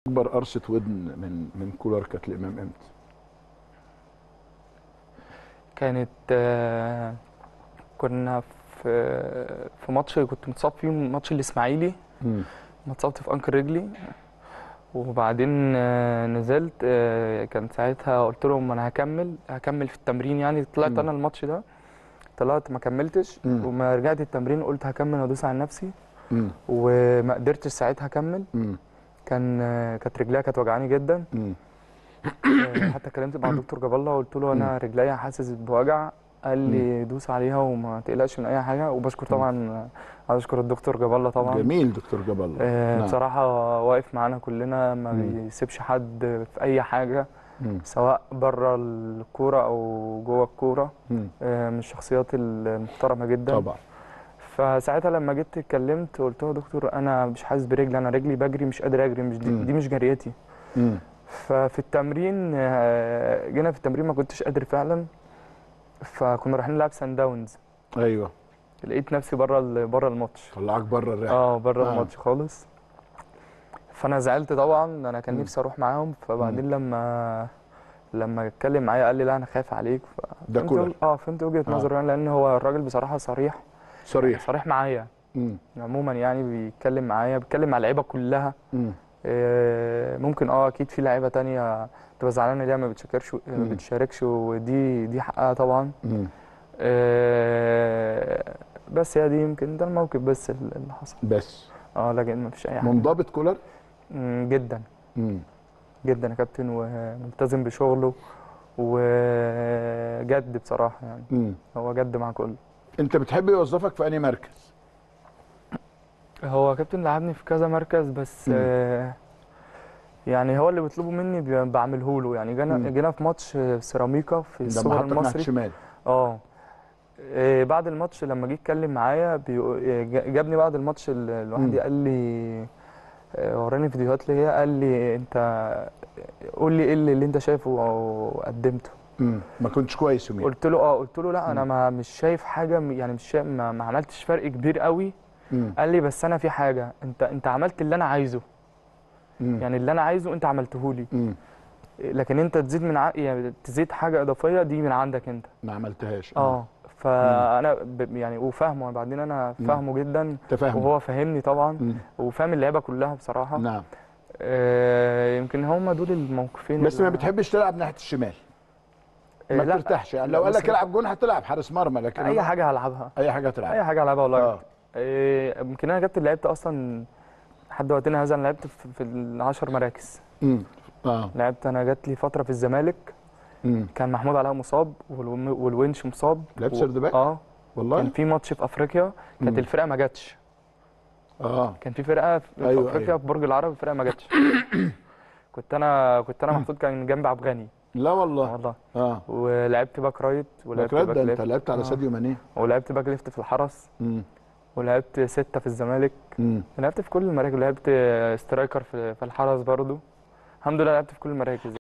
اكبر قرصه ودن من كولر كانت الامام امتى؟ كانت كنا في ماتش كنت متصاب فيه، ماتش الاسماعيلي. امم ما اتصبت في انكل رجلي، وبعدين نزلت. كان ساعتها قلت لهم انا هكمل في التمرين، يعني طلعت انا الماتش ده، طلعت ما كملتش، وما رجعت التمرين قلت هكمل وادوس على نفسي، وما قدرتش ساعتها اكمل. كانت رجليا كانت وجعاني جدا. حتى كلمت مع الدكتور جاب الله وقلت له انا رجليا حاسس بوجع، قال لي دوس عليها وما تقلقش من اي حاجه. وبشكر طبعا، عايز اشكر الدكتور جاب الله طبعا. جميل دكتور جاب الله. نعم. بصراحه واقف معانا كلنا، ما بيسيبش حد في اي حاجه، سواء بره الكوره او جوه الكوره. من الشخصيات المحترمه جدا طبعا. فساعتها لما جيت اتكلمت قلت له يا دكتور انا مش حاسس برجلي، انا رجلي بجري مش قادر اجري، مش دي مش جريتي. ففي التمرين جينا في التمرين ما كنتش قادر فعلا، فكنا رايحين نلعب سان داونز. ايوه. لقيت نفسي بره الماتش. طلعك بره الرحله. بره الماتش خالص. فانا زعلت طبعا، انا كان نفسي اروح معاهم. فبعدين لما اتكلم معايا قال لي لا انا خايف عليك. ده كولر. فهمت وجهه نظره، لان هو الراجل بصراحه صريح معايا. عموما يعني بيتكلم معايا، بيتكلم مع اللعيبه كلها. ممكن اكيد في لعيبه تانية تبقى زعلانه ليها ما بتشاركش، ودي حقها طبعا. بس هي دي يمكن ده الموقف بس اللي حصل بس. لكن ما فيش اي حاجه. منضبط كولر جدا. جدا يا كابتن، وملتزم بشغله وجد بصراحه يعني. هو جد مع كله. انت بتحب يوظفك في انهي مركز؟ هو كابتن لعبني في كذا مركز، بس يعني هو اللي بيطلبه مني بعمله له. يعني جينا في ماتش سيراميكا في السوبر المصري. شمال. بعد الماتش لما جه يتكلم معايا جابني بعد الماتش لوحدي، قال لي وراني فيديوهات ليا، قال لي انت قول لي ايه اللي انت شايفه او قدمته. ما كنتش كويس يوميا. قلت له لا انا مش شايف حاجه، يعني مش شايف، ما عملتش فرق كبير قوي. قال لي بس انا في حاجه، انت عملت اللي انا عايزه. يعني اللي انا عايزه انت عملته لي. لكن انت تزيد يعني تزيد حاجه اضافيه دي من عندك انت ما عملتهاش. فانا يعني وفاهمه، بعدين انا فاهمه جدا، وهو فاهمني طبعا، وفاهم اللعيبه كلها بصراحه. نعم. يمكن هم دول الموقفين. بس ما بتحبش تلعب ناحيه الشمال؟ ما بترتاحش يعني؟ لو قال لك العب جون هتلعب حارس مرمى، لكن اي حاجه هلعبها. اي حاجه هتلعبها. اي حاجه هلعبها والله. يمكن انا كابتن لعبت اصلا لحد وقتنا هذا، انا لعبت في ال10 مراكز. لعبت، انا جات لي فتره في الزمالك كان محمود علاء مصاب والونش مصاب. لعبت سردباك؟ والله كان في ماتش في افريقيا كانت الفرقه ما جاتش. كان في فرقه في افريقيا في برج العرب، الفرقه ما جاتش. كنت انا محطوط كان جنب عبد الغني. لا والله. ولعبت باك رايت ولعبت باك ليفت. انت لعبت على ساديو ماني. ولعبت باك ليفت في الحرس. ولعبت 6 في الزمالك. لعبت في كل المراكز، لعبت سترايكر في الحرس برضو. الحمد لله لعبت في كل المراكز.